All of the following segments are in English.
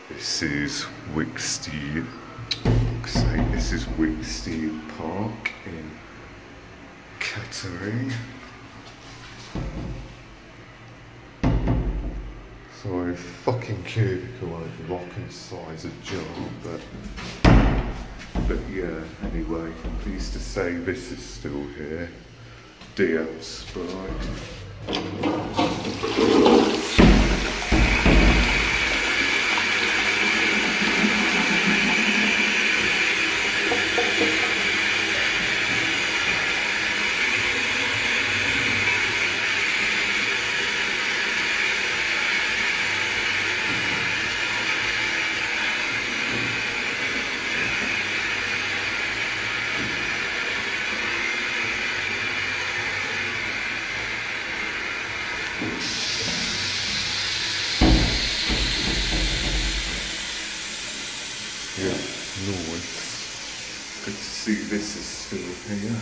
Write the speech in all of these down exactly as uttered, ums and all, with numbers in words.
This is Wicksteed. Fuck's sake, this is Wicksteed Park in Kettering. Sorry, fucking cubicle won't rock inside a jar, but but yeah. Anyway, I'm pleased to say this is still here. D M Sprite. Yeah, nice. Good to see this is still here.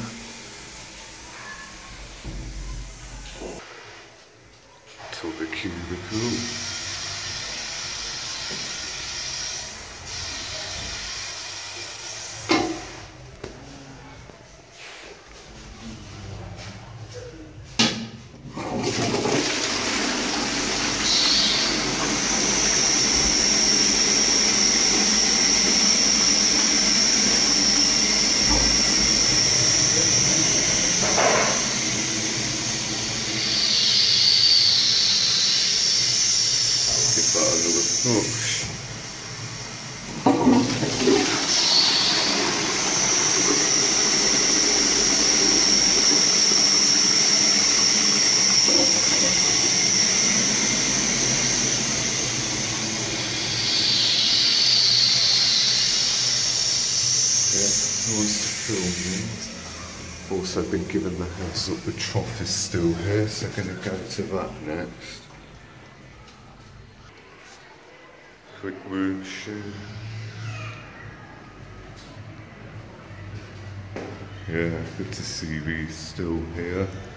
To the cubicle. Push. Yeah, nice to film these. I've also been given the heads up the trough is still here, so I'm going to go to that next. Quick room shoot. Yeah, good to see these still here.